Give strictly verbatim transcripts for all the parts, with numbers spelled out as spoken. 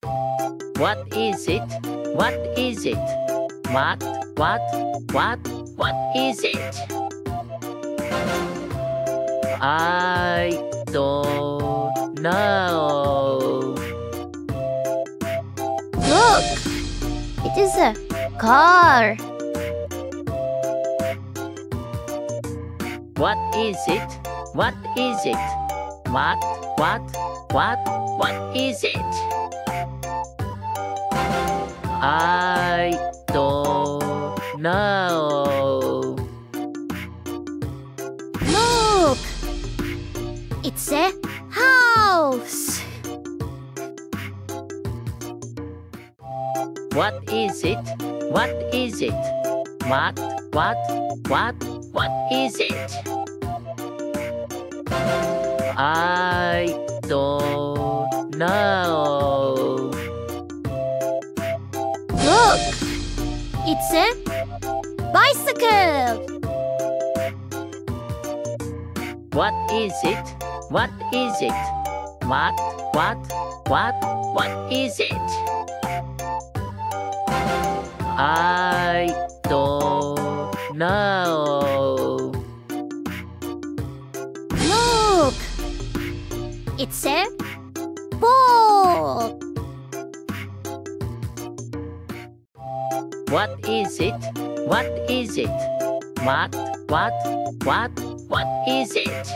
What is it? What is it? What, what, what, what is it? I don't know. Look! It is a car. What is it? What is it? What, what, what, what is it? I don't know. Look! It's a house. What is it? What is it? What, what, what, what is it? I don't know. Look! It's a bicycle. What is it? What is it? What, what, what, what is it? I don't know. Look! It's a ball. What is it? What is it? What, what, what, what is it?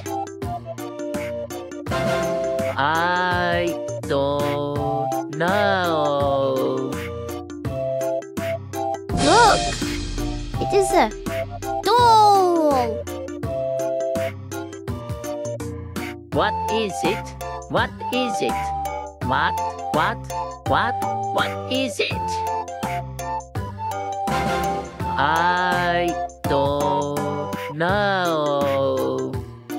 I don't know. Look! It is a doll. What is it? What is it? What, what, what, what is it? I don't know.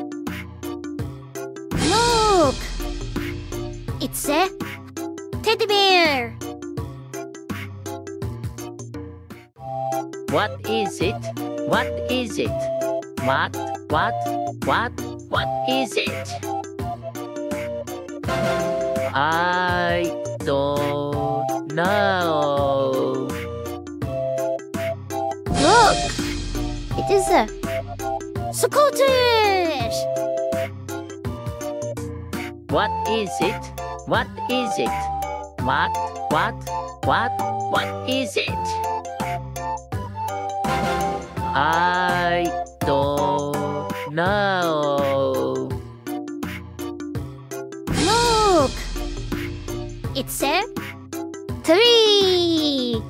Look! It's a teddy bear. What is it? What is it? What, what, what, what is it? I don't know. Look! It is a scooter. What is it? What is it? What, what, what, what is it? I don't know. Look! It's a tree.